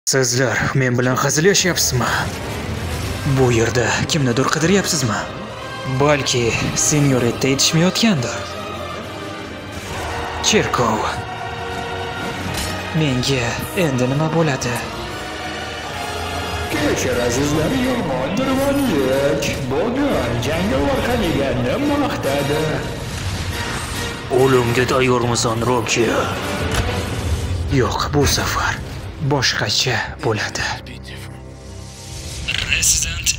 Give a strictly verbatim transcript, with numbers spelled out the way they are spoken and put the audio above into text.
Sizlar men bilan hazillashyapsizmi? Bu yerda kimnidir qidiryapsizmi? Balki senyoretta yetishmayotgandir. Cherkov. Menga endi nima bo'ladi? Kechir azizlar, yomon dirvonlik. Bugun jangovar qaliganni maqtadi. O'limga tayyormisan, Roki? Yo'q, bu safar boshqacha bo'ladi. Resident